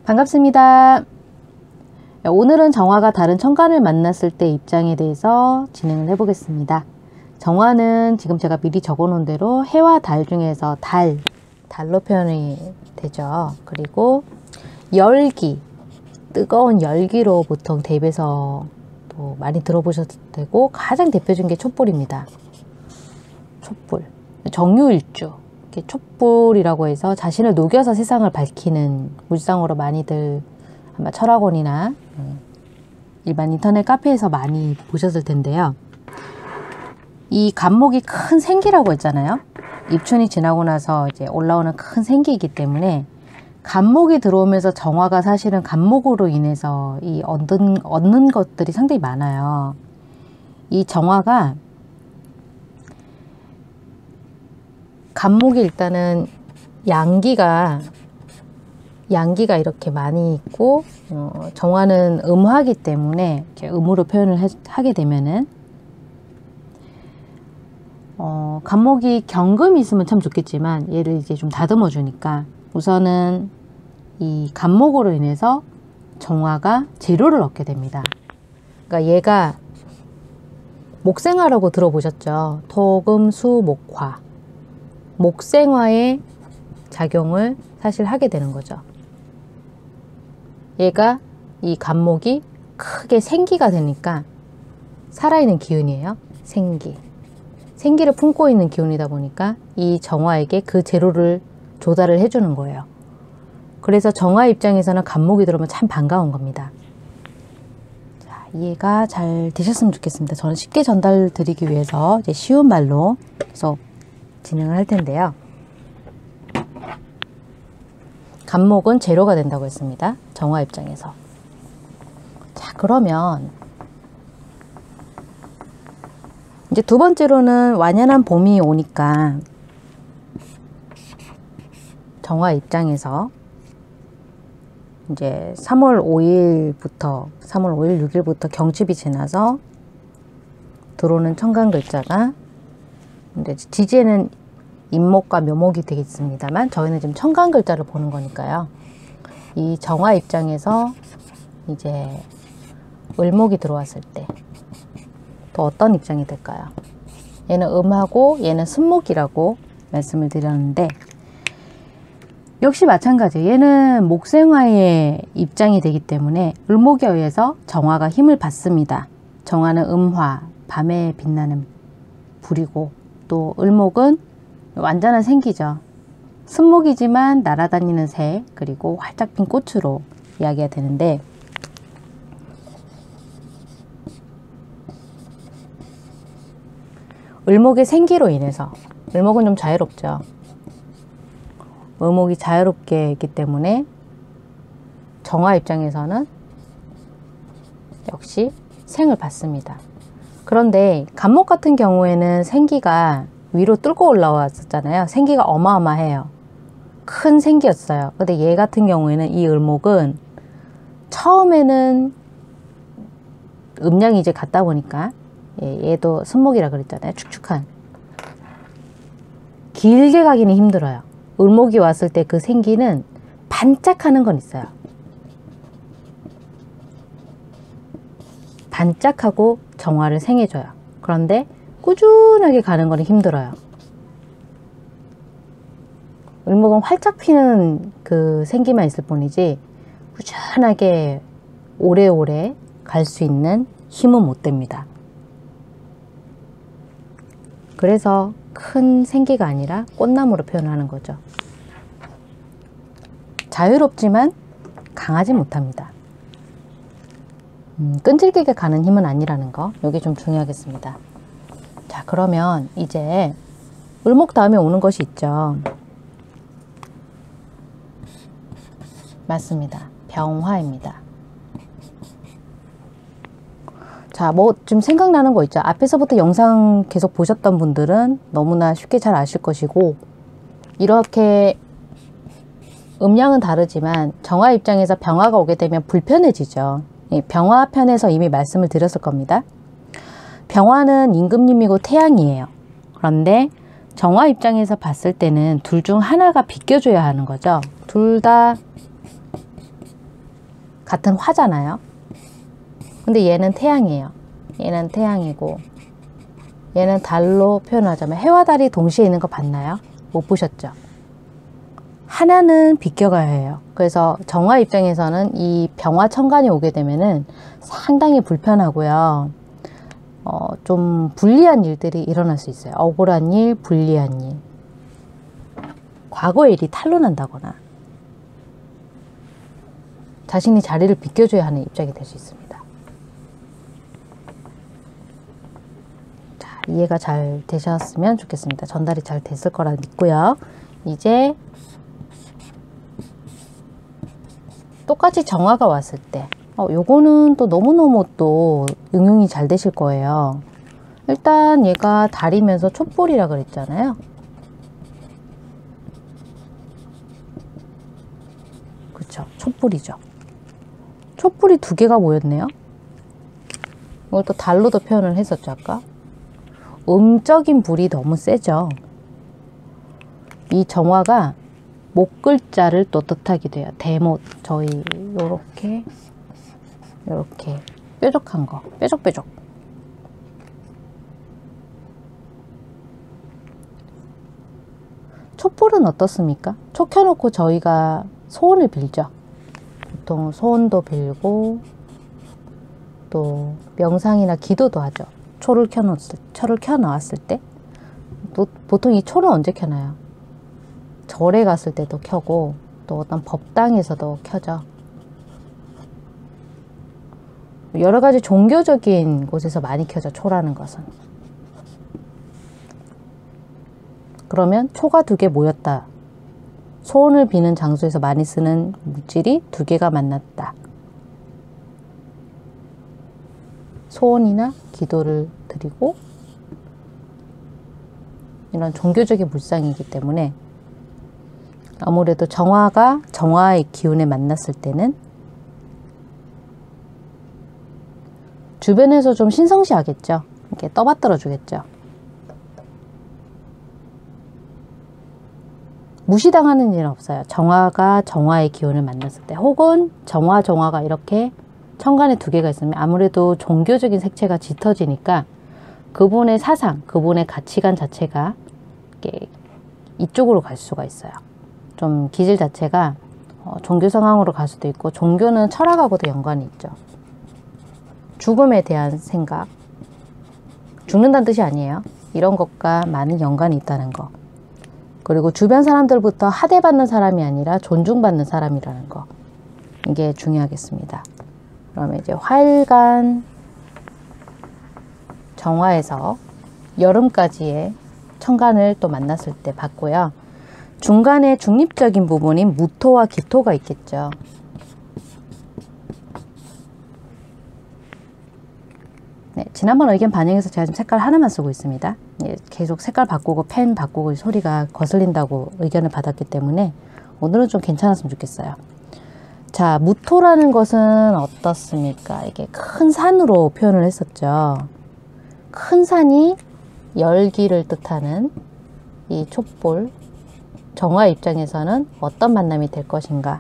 반갑습니다. 오늘은 정화가 다른 천간을 만났을 때 입장에 대해서 진행을 해보겠습니다. 정화는 지금 제가 미리 적어 놓은 대로 해와 달 중에서 달로 표현이 되죠. 그리고 열기, 뜨거운 열기로 보통 대입해서 또 많이 들어보셔도 되고, 가장 대표적인 게 촛불입니다. 촛불, 정유일주, 촛불이라고 해서 자신을 녹여서 세상을 밝히는 물상으로 많이들 아마 철학원이나 일반 인터넷 카페에서 많이 보셨을 텐데요. 이 간목이 큰 생기라고 했잖아요. 입춘이 지나고 나서 이제 올라오는 큰 생기이기 때문에 간목이 들어오면서 정화가 사실은 간목으로 인해서 이 얻는 것들이 상당히 많아요. 이 정화가 간목이 일단은 양기가 이렇게 많이 있고, 정화는 음화기 때문에 이렇게 음으로 표현을 하게 되면은 간목이 경금이 있으면 참 좋겠지만 얘를 이제 좀 다듬어 주니까 우선은 이 간목으로 인해서 정화가 재료를 얻게 됩니다. 그러니까 얘가 목생화라고 들어보셨죠? 토금 수 목화, 목생화의 작용을 사실 하게 되는 거죠. 얘가 이 간목이 크게 생기가 되니까 살아있는 기운이에요. 생기를 품고 있는 기운이다 보니까 이 정화에게 그 재료를 조달을 해주는 거예요. 그래서 정화 입장에서는 간목이 들어오면 참 반가운 겁니다. 자, 이해가 잘 되셨으면 좋겠습니다. 저는 쉽게 전달 드리기 위해서 이제 쉬운 말로 계속 진행을 할 텐데요. 간목은 재료가 된다고 했습니다. 정화 입장에서. 자, 그러면 이제 두 번째로는 완연한 봄이 오니까 정화 입장에서 이제 3월 5일, 6일부터 경칩이 지나서 들어오는 천간 글자가 이제 지지에는 임목과 묘목이 되겠습니다만 저희는 지금 천간 글자를 보는 거니까요. 이 정화 입장에서 이제 을목이 들어왔을 때 또 어떤 입장이 될까요? 얘는 음하고 얘는 순목이라고 말씀을 드렸는데, 역시 마찬가지, 얘는 목생화의 입장이 되기 때문에 을목에 의해서 정화가 힘을 받습니다. 정화는 음화, 밤에 빛나는 불이고, 또 을목은 완전한 생기죠. 순목이지만 날아다니는 새, 그리고 활짝 핀 꽃으로 이야기가 되는데, 을목의 생기로 인해서, 을목은 좀 자유롭죠. 을목이 자유롭게 있기 때문에 정화 입장에서는 역시 생을 받습니다. 그런데 간목 같은 경우에는 생기가 위로 뚫고 올라왔었잖아요. 생기가 어마어마해요. 큰 생기였어요. 근데 얘 같은 경우에는, 이 을목은 처음에는 음량이 이제 갔다 보니까, 얘도 순목이라 그랬잖아요. 축축한. 길게 가기는 힘들어요. 을목이 왔을 때 그 생기는 반짝하는 건 있어요. 반짝하고 정화를 생해줘요. 그런데 꾸준하게 가는 거는 힘들어요. 을목은 활짝 피는 그 생기만 있을 뿐이지 꾸준하게 오래오래 갈 수 있는 힘은 못 됩니다. 그래서 큰 생기가 아니라 꽃나무로 표현하는 거죠. 자유롭지만 강하지 못합니다. 끈질기게 가는 힘은 아니라는 거, 이게 좀 중요하겠습니다. 자, 그러면 이제 을목 다음에 오는 것이 있죠. 맞습니다. 병화입니다. 자, 뭐 좀 생각나는 거 있죠. 앞에서부터 영상 계속 보셨던 분들은 너무나 쉽게 잘 아실 것이고, 이렇게 음양은 다르지만 정화 입장에서 병화가 오게 되면 불편해지죠. 병화 편에서 이미 말씀을 드렸을 겁니다. 병화는 임금님이고 태양이에요. 그런데 정화 입장에서 봤을 때는 둘 중 하나가 비껴줘야 하는 거죠. 둘 다 같은 화잖아요. 근데 얘는 태양이에요. 얘는 태양이고 얘는 달로 표현하자면 해와 달이 동시에 있는 거 봤나요? 못 보셨죠? 하나는 비껴가야 해요. 그래서 정화 입장에서는 이 병화 천간이 오게 되면은 상당히 불편하고요. 좀 불리한 일들이 일어날 수 있어요. 억울한 일, 불리한 일. 과거의 일이 탄로난다거나 자신이 자리를 비켜줘야 하는 입장이 될 수 있습니다. 자, 이해가 잘 되셨으면 좋겠습니다. 전달이 잘 됐을 거라 믿고요. 이제 똑같이 정화가 왔을 때 요거는 또 너무너무 또 응용이 잘 되실 거예요. 일단 얘가 달이면서 촛불이라 그랬잖아요. 그쵸, 촛불이죠. 촛불이 두 개가 모였네요. 이걸 또 달로도 표현을 했었죠, 아까. 음적인 불이 너무 세죠. 이 정화가 목글자를 또 뜻하기도 해요. 대못, 저희 요렇게 뾰족한 거, 뾰족뾰족. 촛불은 어떻습니까? 초 켜놓고 저희가 소원을 빌죠. 보통 소원도 빌고 또 명상이나 기도도 하죠. 초를 켜놓았을 때. 또 보통 이 초는 언제 켜나요? 절에 갔을 때도 켜고 또 어떤 법당에서도 켜져. 여러 가지 종교적인 곳에서 많이 켜져, 초라는 것은. 그러면 초가 두 개 모였다. 소원을 비는 장소에서 많이 쓰는 물질이 두 개가 만났다. 소원이나 기도를 드리고 이런 종교적인 물상이기 때문에 아무래도 정화가 정화의 기운에 만났을 때는 주변에서 좀 신성시하겠죠. 이렇게 떠받들어 주겠죠. 무시당하는 일은 없어요. 정화가 정화의 기운을 만났을 때, 혹은 정화가 이렇게 천간에 두 개가 있으면 아무래도 종교적인 색채가 짙어지니까 그분의 사상, 그분의 가치관 자체가 이쪽으로 갈 수가 있어요. 좀 기질 자체가 종교 상황으로 갈 수도 있고, 종교는 철학하고도 연관이 있죠. 죽음에 대한 생각, 죽는다는 뜻이 아니에요. 이런 것과 많은 연관이 있다는 거. 그리고 주변 사람들부터 하대받는 사람이 아니라 존중받는 사람이라는 거. 이게 중요하겠습니다. 그러면 이제 화일간 정화에서 여름까지의 천간을 또 만났을 때 봤고요. 중간에 중립적인 부분인 무토와 기토가 있겠죠. 네, 지난번 의견 반영해서 제가 지금 색깔 하나만 쓰고 있습니다. 예, 계속 색깔 바꾸고 펜 바꾸고 소리가 거슬린다고 의견을 받았기 때문에 오늘은 좀 괜찮았으면 좋겠어요. 자, 무토라는 것은 어떻습니까? 이게 큰 산으로 표현을 했었죠. 큰 산이 열기를 뜻하는 이 촛불, 정화 입장에서는 어떤 만남이 될 것인가?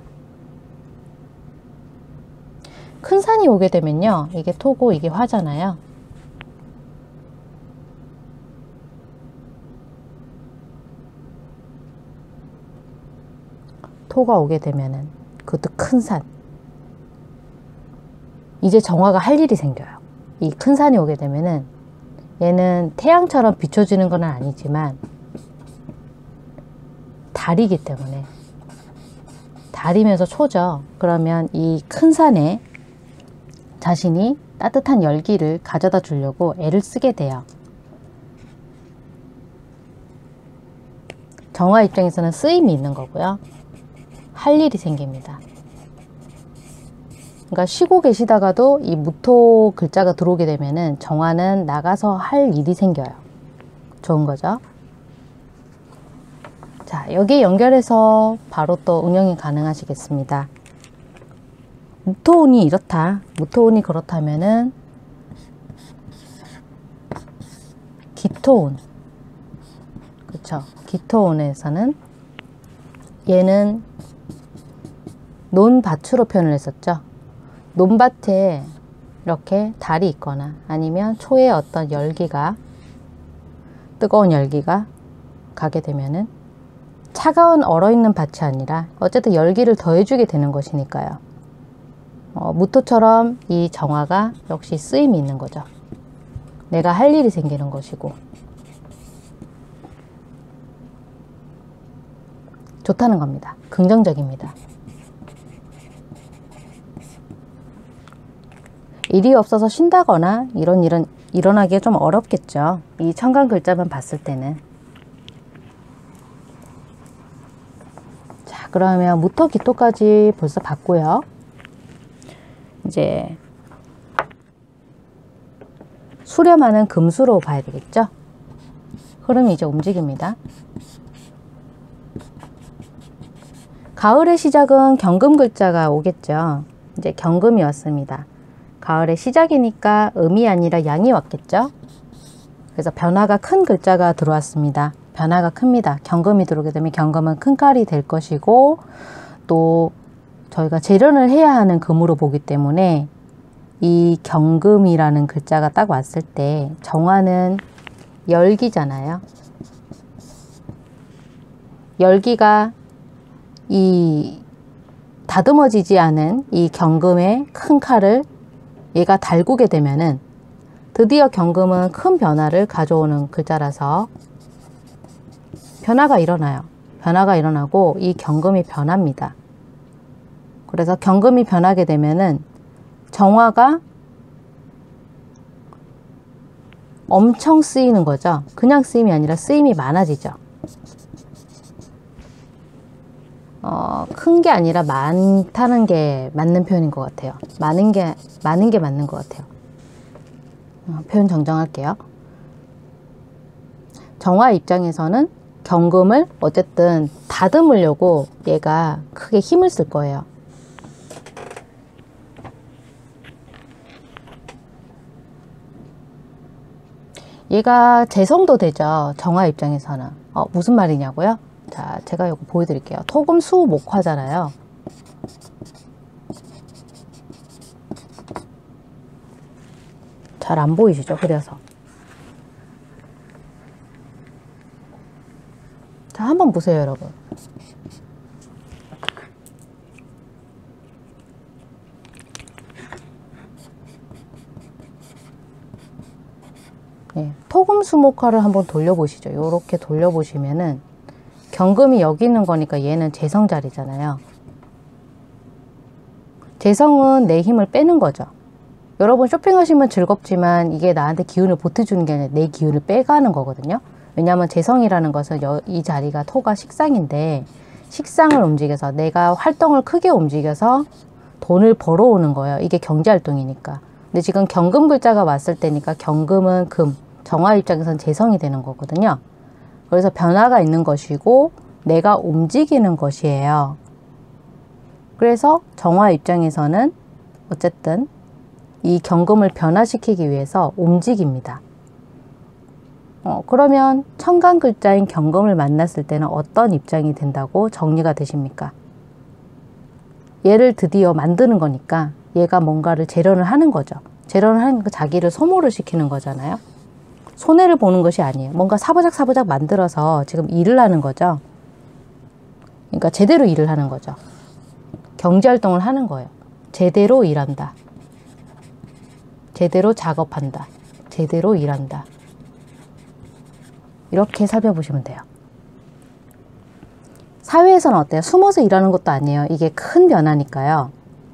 큰 산이 오게 되면요, 이게 토고 이게 화잖아요. 토가 오게 되면은 그것도 큰 산. 이제 정화가 할 일이 생겨요. 이 큰 산이 오게 되면은 얘는 태양처럼 비춰지는 건 아니지만 달이기 때문에, 달이면서 초죠. 그러면 이 큰 산에 자신이 따뜻한 열기를 가져다 주려고 애를 쓰게 돼요. 정화 입장에서는 쓰임이 있는 거고요. 할 일이 생깁니다. 그러니까 쉬고 계시다가도 이 무토 글자가 들어오게 되면은 정화는 나가서 할 일이 생겨요. 좋은 거죠. 자, 여기 연결해서 바로 또 응용이 가능하시겠습니다. 무토운이 이렇다. 무토운이 그렇다면은 기토운. 그쵸? 기토운에서는 얘는 논밭으로 표현을 했었죠. 논밭에 이렇게 달이 있거나 아니면 초에 어떤 열기가, 뜨거운 열기가 가게 되면은 차가운 얼어있는 밭이 아니라 어쨌든 열기를 더해주게 되는 것이니까요. 무토처럼 이 정화가 역시 쓰임이 있는 거죠. 내가 할 일이 생기는 것이고 좋다는 겁니다. 긍정적입니다. 일이 없어서 쉰다거나 이런 일은 일어나기가 좀 어렵겠죠. 이 천간 글자만 봤을 때는. 자, 그러면 무토 기토까지 벌써 봤고요. 이제 수렴하는 금수로 봐야 되겠죠. 흐름이 이제 움직입니다. 가을의 시작은 경금 글자가 오겠죠. 이제 경금이 왔습니다. 가을의 시작이니까 음이 아니라 양이 왔겠죠. 그래서 변화가 큰 글자가 들어왔습니다. 변화가 큽니다. 경금이 들어오게 되면 경금은 큰 칼이 될 것이고, 또 저희가 재련을 해야 하는 금으로 보기 때문에 이 경금이라는 글자가 딱 왔을 때 정화는 열기잖아요. 열기가 이 다듬어지지 않은 이 경금의 큰 칼을 얘가 달구게 되면은 드디어 경금은 큰 변화를 가져오는 글자라서 변화가 일어나요. 변화가 일어나고 이 경금이 변합니다. 그래서 경금이 변하게 되면은 정화가 엄청 쓰이는 거죠. 그냥 쓰임이 아니라 쓰임이 많아지죠. 큰 게 아니라 많다는 게 맞는 표현인 것 같아요. 많은 게 맞는 것 같아요. 표현 정정할게요. 정화 입장에서는 경금을 어쨌든 다듬으려고 얘가 크게 힘을 쓸 거예요. 얘가 재성도 되죠. 정화 입장에서는. 무슨 말이냐고요? 자, 제가 이거 보여드릴게요. 토금 수 목화잖아요. 잘 안 보이시죠? 그래서. 자, 한번 보세요, 여러분. 네, 토금 수목화를 한번 돌려보시죠. 이렇게 돌려보시면은 경금이 여기 있는 거니까 얘는 재성 자리잖아요. 재성은 내 힘을 빼는 거죠. 여러분 쇼핑하시면 즐겁지만 이게 나한테 기운을 보태주는 게 아니라 내 기운을 빼가는 거거든요. 왜냐하면 재성이라는 것은 이 자리가 토가 식상인데 식상을 움직여서 내가 활동을 크게 움직여서 돈을 벌어오는 거예요. 이게 경제활동이니까. 근데 지금 경금 글자가 왔을 때니까 경금은 금, 정화 입장에서는 재성이 되는 거거든요. 그래서 변화가 있는 것이고 내가 움직이는 것이에요. 그래서 정화 입장에서는 어쨌든 이 경금을 변화시키기 위해서 움직입니다. 그러면 천간 글자인 경금을 만났을 때는 어떤 입장이 된다고 정리가 되십니까? 얘를 드디어 만드는 거니까 얘가 뭔가를 재련을 하는 거죠. 재련을 하는 거 자기를 소모를 시키는 거잖아요. 손해를 보는 것이 아니에요. 뭔가 사부작 만들어서 지금 일을 하는 거죠. 그러니까 제대로 일을 하는 거죠. 경제활동을 하는 거예요. 제대로 일한다. 제대로 작업한다. 제대로 일한다. 이렇게 살펴보시면 돼요. 사회에서는 어때요? 숨어서 일하는 것도 아니에요. 이게 큰 변화니까요.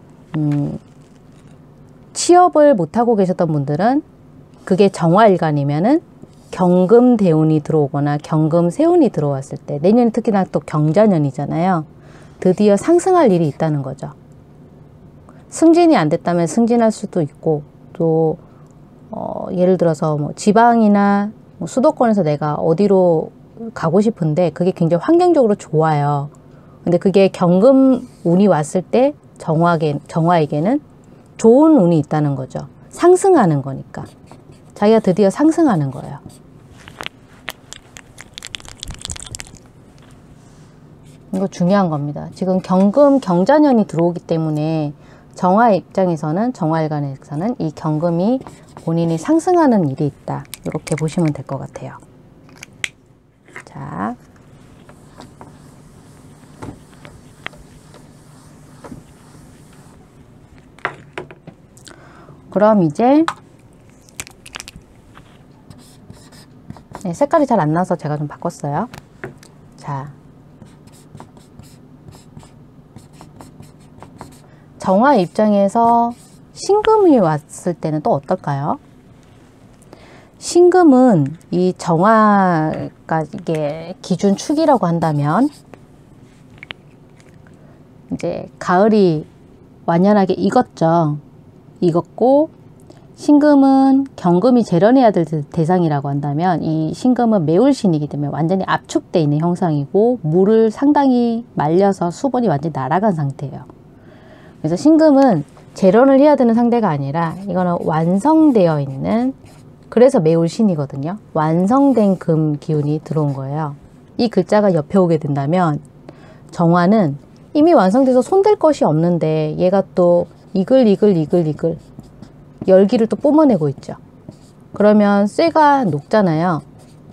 취업을 못하고 계셨던 분들은 그게 정화일간이면은 경금 대운이 들어오거나 경금 세운이 들어왔을 때, 내년이 특히나 또 경자년이잖아요. 드디어 상승할 일이 있다는 거죠. 승진이 안 됐다면 승진할 수도 있고, 또 예를 들어서 뭐 지방이나 뭐 수도권에서 내가 어디로 가고 싶은데 그게 굉장히 환경적으로 좋아요. 근데 그게 경금 운이 왔을 때 정화에게는 좋은 운이 있다는 거죠. 상승하는 거니까. 자기가 드디어 상승하는 거예요. 이거 중요한 겁니다. 지금 경금 경자년이 들어오기 때문에 정화 입장에서는, 정화일간에서는 이 경금이 본인이 상승하는 일이 있다. 이렇게 보시면 될 것 같아요. 자, 그럼 이제 네, 색깔이 잘 안 나서 제가 좀 바꿨어요. 자, 정화 입장에서 신금이 왔을 때는 또 어떨까요? 신금은 이 정화가 이게 기준 축이라고 한다면 이제 가을이 완연하게 익었죠. 익었고 신금은 경금이 재련해야 될 대상이라고 한다면 이 신금은 매울신이기 때문에 완전히 압축되어 있는 형상이고 물을 상당히 말려서 수분이 완전히 날아간 상태예요. 그래서 신금은 재련을 해야 되는 상대가 아니라 이거는 완성되어 있는, 그래서 매울신이거든요. 완성된 금 기운이 들어온 거예요. 이 글자가 옆에 오게 된다면 정화는 이미 완성돼서 손댈 것이 없는데 얘가 또 이글이글 열기를 또 뿜어내고 있죠. 그러면 쇠가 녹잖아요.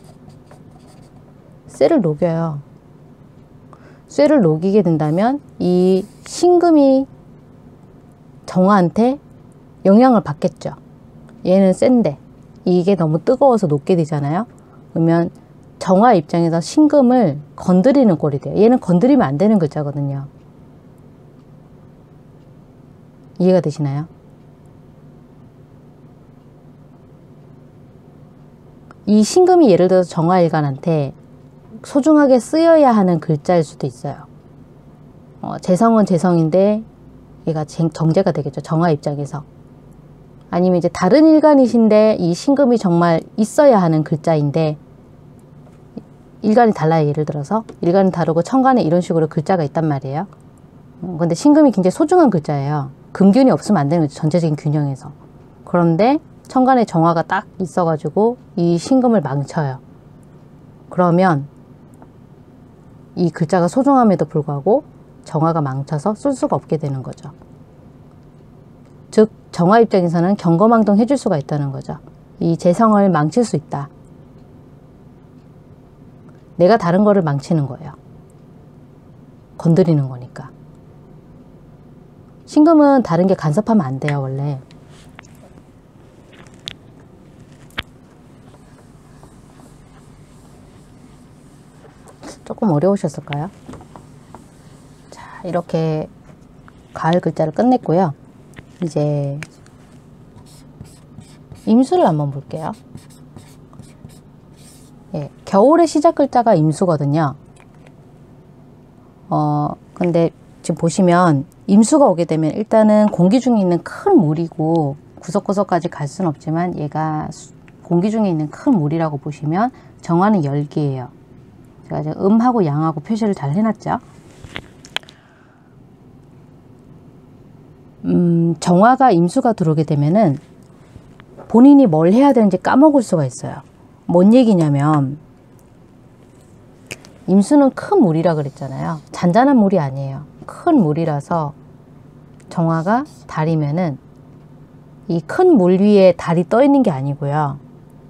쇠를 녹여요. 쇠를 녹이게 된다면 이 신금이 정화한테 영향을 받겠죠. 얘는 센데 이게 너무 뜨거워서 녹게 되잖아요. 그러면 정화 입장에서 신금을 건드리는 꼴이 돼요. 얘는 건드리면 안 되는 글자거든요. 이해가 되시나요? 이 신금이 예를 들어서 정화일간한테 소중하게 쓰여야 하는 글자일 수도 있어요. 재성은 재성인데 얘가 정제가 되겠죠. 정화 입장에서. 아니면 이제 다른 일간이신데 이 신금이 정말 있어야 하는 글자인데 일간이 달라요. 예를 들어서 일간이 다르고 천간에 이런 식으로 글자가 있단 말이에요. 근데 신금이 굉장히 소중한 글자예요. 금균이 없으면 안 되는 거죠. 전체적인 균형에서. 그런데 천간에 정화가 딱 있어가지고 이 신금을 망쳐요. 그러면 이 글자가 소중함에도 불구하고 정화가 망쳐서 쓸 수가 없게 되는 거죠. 즉 정화 입장에서는 경거망동 해줄 수가 있다는 거죠. 이 재성을 망칠 수 있다. 내가 다른 거를 망치는 거예요. 건드리는 거니까. 신금은 다른 게 간섭하면 안 돼요. 원래. 조금 어려우셨을까요? 자, 이렇게 가을 글자를 끝냈고요. 이제 임수를 한번 볼게요. 예, 겨울의 시작 글자가 임수거든요. 근데 지금 보시면 임수가 오게 되면 일단은 공기 중에 있는 큰 물이고 구석구석까지 갈 수는 없지만 얘가 공기 중에 있는 큰 물이라고 보시면 정화는 열기예요. 제가 지금 음하고 양하고 표시를 잘 해놨죠. 정화가 임수가 들어오게 되면은 본인이 뭘 해야 되는지 까먹을 수가 있어요. 뭔 얘기냐면 임수는 큰 물이라 그랬잖아요. 잔잔한 물이 아니에요. 큰 물이라서 정화가 달이면은 이 큰 물 위에 달이 떠 있는 게 아니고요.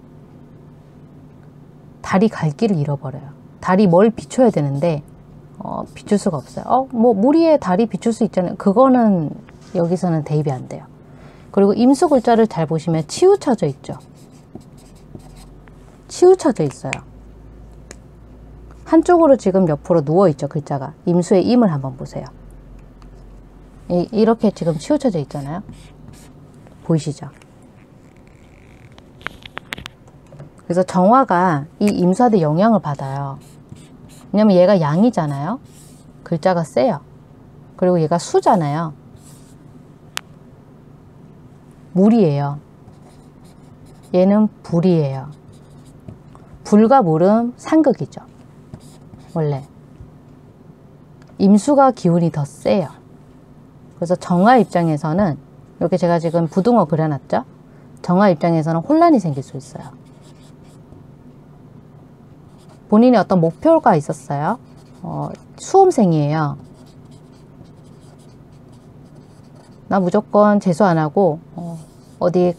달이 갈 길을 잃어버려요. 달이 뭘 비춰야 되는데 비출 수가 없어요. 뭐 물 위에 달이 비출 수 있잖아요. 그거는 여기서는 대입이 안 돼요. 그리고 임수 글자를 잘 보시면 치우쳐져 있죠. 치우쳐져 있어요. 한쪽으로 지금 옆으로 누워있죠. 글자가. 임수의 임을 한번 보세요. 이렇게 지금 치우쳐져 있잖아요. 보이시죠? 그래서 정화가 이 임수한테 영향을 받아요. 왜냐면 얘가 양이잖아요. 글자가 세요. 그리고 얘가 수잖아요. 물이에요. 얘는 불이에요. 불과 물은 상극이죠. 원래 임수가 기운이 더 세요. 그래서 정화 입장에서는 이렇게 제가 지금 부등호 그려놨죠. 정화 입장에서는 혼란이 생길 수 있어요. 본인이 어떤 목표가 있었어요. 수험생이에요. 나 무조건 재수 안 하고 어디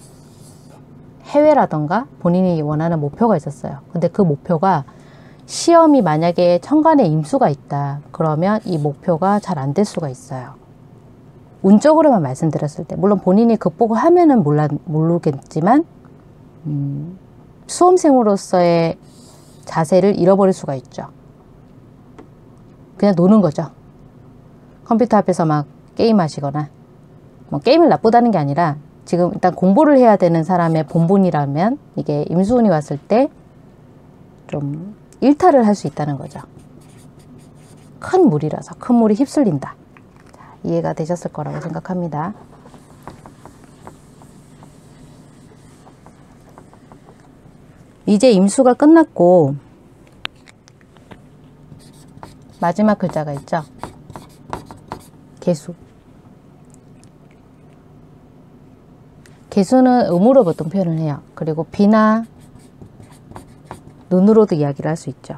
해외라던가 본인이 원하는 목표가 있었어요. 근데 그 목표가 시험이 만약에 천간에 임수가 있다. 그러면 이 목표가 잘 안 될 수가 있어요. 운적으로만 말씀드렸을 때 물론 본인이 극복을 하면은 모르겠지만 수험생으로서의 자세를 잃어버릴 수가 있죠. 그냥 노는 거죠. 컴퓨터 앞에서 막 게임하시거나 뭐 게임을 나쁘다는 게 아니라 지금 일단 공부를 해야 되는 사람의 본분이라면 이게 임수운이 왔을 때 좀 일탈을 할 수 있다는 거죠. 큰 물이라서 큰 물이 휩쓸린다. 자, 이해가 되셨을 거라고 생각합니다. 이제 임수가 끝났고 마지막 글자가 있죠. 개수. 개수는 음으로 보통 표현을 해요. 그리고 비나 눈으로도 이야기를 할 수 있죠.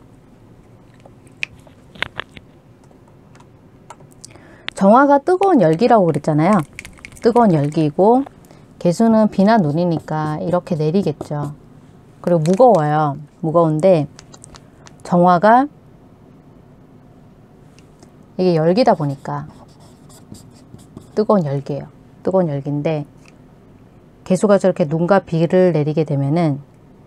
정화가 뜨거운 열기라고 그랬잖아요. 뜨거운 열기이고 개수는 비나 눈이니까 이렇게 내리겠죠. 그리고 무거워요. 무거운데 정화가 이게 열기다 보니까 뜨거운 열기예요. 뜨거운 열기인데 개수가 저렇게 눈과 비를 내리게 되면은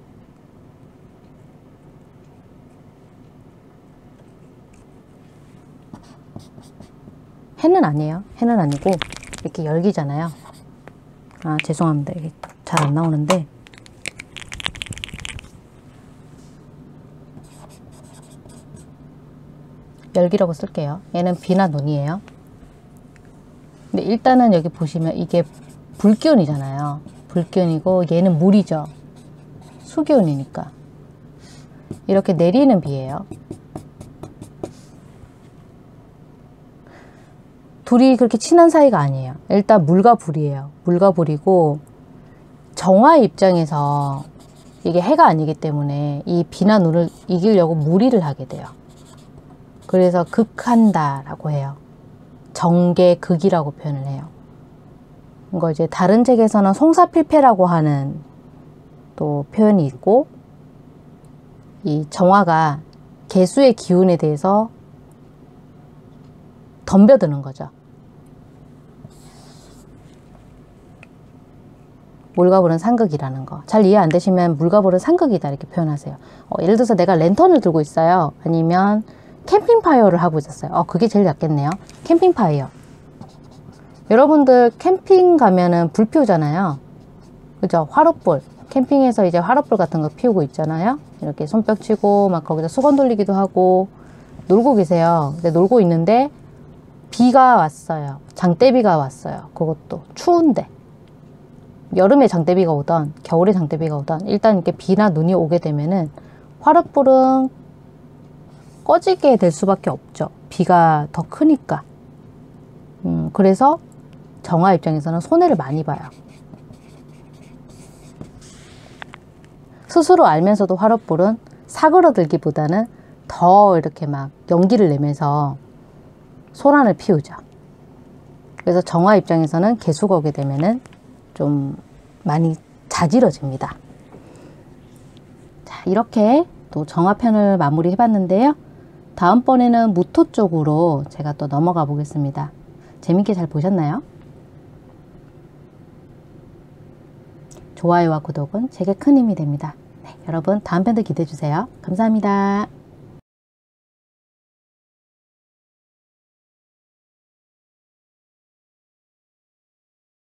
해는 아니에요. 해는 아니고 이렇게 열기잖아요. 아, 죄송합니다. 이게 잘 안 나오는데 열기라고 쓸게요. 얘는 비나 눈이에요. 근데 일단은 여기 보시면 이게 불기운이잖아요. 불기운이고 얘는 물이죠. 수기운이니까 이렇게 내리는 비예요. 둘이 그렇게 친한 사이가 아니에요. 일단 물과 불이에요. 물과 불이고 정화의 입장에서 이게 해가 아니기 때문에 이 비나 눈을 이기려고 무리를 하게 돼요. 그래서 극한다 라고 해요. 정계 극이라고 표현을 해요. 이거 이제 다른 책에서는 송사필패라고 하는 또 표현이 있고 이 정화가 개수의 기운에 대해서 덤벼드는 거죠. 물과 불은 상극이라는 거. 잘 이해 안 되시면 물과 불은 상극이다 이렇게 표현하세요. 예를 들어서 내가 랜턴을 들고 있어요. 아니면 캠핑파이어를 하고 있었어요. 그게 제일 낫겠네요. 캠핑파이어. 여러분들 캠핑 가면은 불 피우잖아요. 그죠? 화롯불. 캠핑에서 이제 화롯불 같은 거 피우고 있잖아요. 이렇게 손뼉 치고 막 거기다 수건 돌리기도 하고 놀고 계세요. 근데 놀고 있는데 비가 왔어요. 장대비가 왔어요. 그것도 추운데. 여름에 장대비가 오던 겨울에 장대비가 오던 일단 이렇게 비나 눈이 오게 되면은 화롯불은 꺼지게 될 수밖에 없죠. 비가 더 크니까. 그래서 정화 입장에서는 손해를 많이 봐요. 스스로 알면서도 화롯불은 사그러들기보다는 더 이렇게 막 연기를 내면서 소란을 피우죠. 그래서 정화 입장에서는 개수가 오게 되면은 좀 많이 자지러집니다. 자, 이렇게 또 정화편을 마무리 해봤는데요. 다음번에는 무토 쪽으로 제가 또 넘어가 보겠습니다. 재밌게 잘 보셨나요? 좋아요와 구독은 제게 큰 힘이 됩니다. 네, 여러분 다음 편도 기대해 주세요. 감사합니다.